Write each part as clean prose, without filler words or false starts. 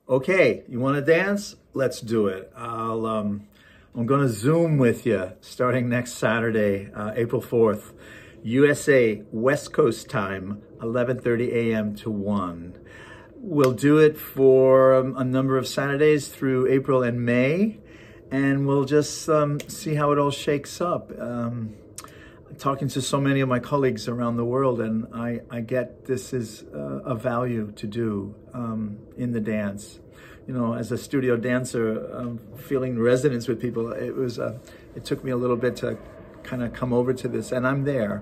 Okay, you want to dance? Let's do it. I'm going to Zoom with you starting next Saturday, April 4th, USA West Coast time, 11:30 a.m. to 1. We'll do it for a number of Saturdays through April and May, and we'll just see how it all shakes up. Talking to so many of my colleagues around the world, and I get this is a value to do in the dance. You know, as a studio dancer, feeling resonance with people, it took me a little bit to kind of come over to this, and I'm there.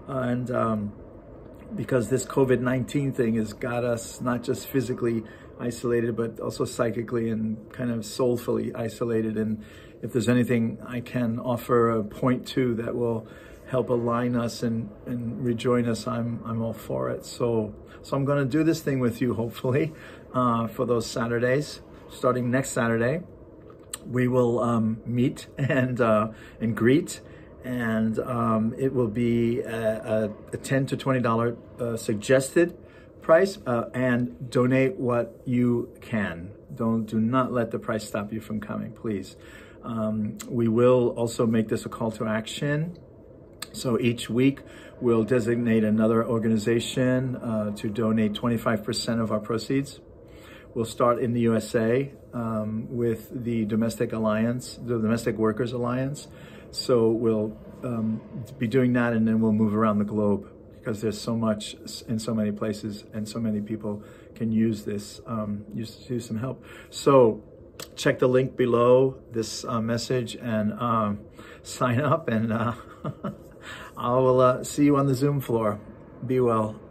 Because this COVID-19 thing has got us not just physically isolated, but also psychically and kind of soulfully isolated. And if there's anything I can offer a point to that will help align us and rejoin us, I'm all for it. So I'm going to do this thing with you, hopefully, for those Saturdays. Starting next Saturday, we will meet and greet, and it will be a $10 to $20 suggested price, and donate what you can. Do not let the price stop you from coming, please. We will also make this a call to action. So each week we'll designate another organization to donate 25% of our proceeds. We'll start in the USA with the Domestic Alliance, the Domestic Workers Alliance. So we'll be doing that, and then we'll move around the globe because there's so much in so many places, and so many people can use this, use some help. So check the link below this message and sign up, and I will see you on the Zoom floor. Be well.